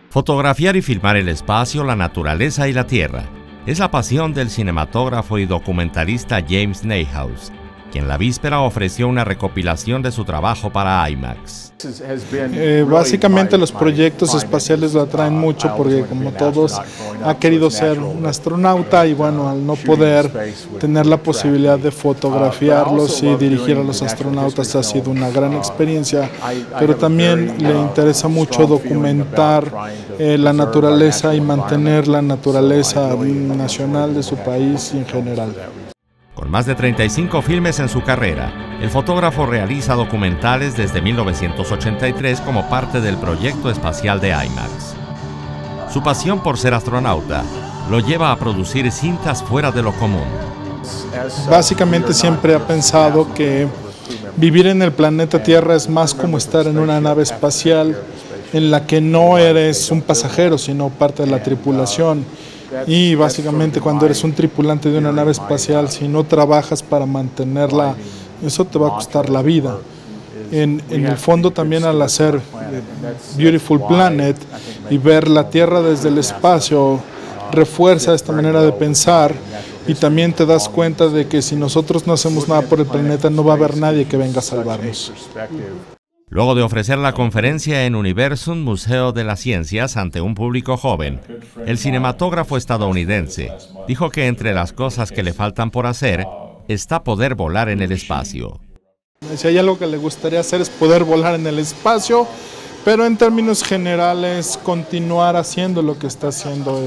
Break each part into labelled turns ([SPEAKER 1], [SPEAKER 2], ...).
[SPEAKER 1] Fotografiar y filmar el espacio, la naturaleza y la tierra es la pasión del cinematógrafo y documentalista James Neihouse, quien la víspera ofreció una recopilación de su trabajo para IMAX.
[SPEAKER 2] Básicamente los proyectos espaciales lo atraen mucho porque, como todos, ha querido ser un astronauta y bueno, al no poder tener la posibilidad de fotografiarlos y dirigir a los astronautas ha sido una gran experiencia, pero también le interesa mucho documentar la naturaleza y mantener la naturaleza nacional de su país y en general.
[SPEAKER 1] Con más de 35 filmes en su carrera, el fotógrafo realiza documentales desde 1983 como parte del proyecto espacial de IMAX. Su pasión por ser astronauta lo lleva a producir cintas fuera de lo común.
[SPEAKER 2] Básicamente siempre ha pensado que vivir en el planeta Tierra es más como estar en una nave espacial en la que no eres un pasajero, sino parte de la tripulación. Y básicamente cuando eres un tripulante de una nave espacial, si no trabajas para mantenerla, eso te va a costar la vida. En el fondo también al hacer Beautiful Planet y ver la Tierra desde el espacio, refuerza esta manera de pensar y también te das cuenta de que si nosotros no hacemos nada por el planeta, no va a haber nadie que venga a salvarnos.
[SPEAKER 1] Luego de ofrecer la conferencia en Universum Museo de las Ciencias ante un público joven, el cinematógrafo estadounidense dijo que entre las cosas que le faltan por hacer está poder volar en el espacio.
[SPEAKER 2] Si hay algo que le gustaría hacer es poder volar en el espacio, pero en términos generales continuar haciendo lo que está haciendo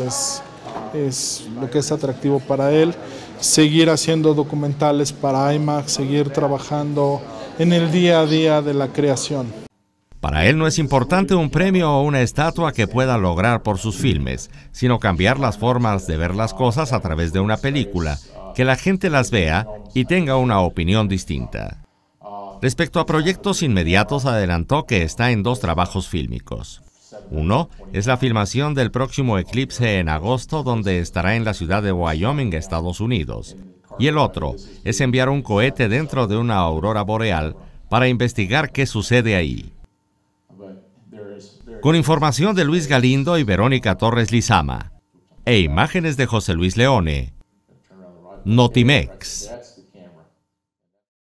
[SPEAKER 2] es lo que es atractivo para él, seguir haciendo documentales para IMAX, seguir trabajando en el día a día de la creación.
[SPEAKER 1] Para él no es importante un premio o una estatua que pueda lograr por sus filmes, sino cambiar las formas de ver las cosas a través de una película, que la gente las vea y tenga una opinión distinta. Respecto a proyectos inmediatos, adelantó que está en 2 trabajos fílmicos. Uno es la filmación del próximo eclipse en agosto, donde estará en la ciudad de Wyoming, Estados Unidos. Y el otro es enviar un cohete dentro de una aurora boreal para investigar qué sucede ahí. Con información de Luis Galindo y Verónica Torres Lizama, e imágenes de José Luis Leone, Notimex.